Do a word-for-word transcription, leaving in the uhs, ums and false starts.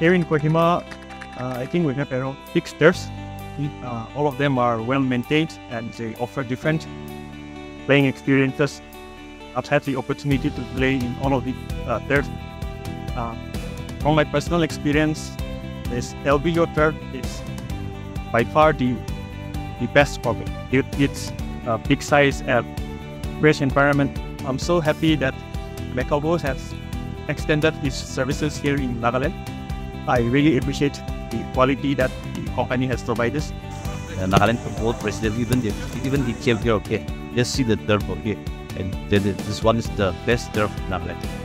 here in Kohima, uh, I think we have around six turfs. Uh, all of them are well maintained and they offer different playing experiences. I've had the opportunity to play in all of the uh, turfs. Uh, from my personal experience, this Lviluo Turf is by far the, the best for me. It, it's a big size and fresh environment. I'm so happy that Meckavo has extended its services here in Nagaland. I really appreciate the quality that the company has provided. Uh, Nagaland football president, even the, even the came here, okay, just see the turf, okay, and then this one is the best turf in Nagaland.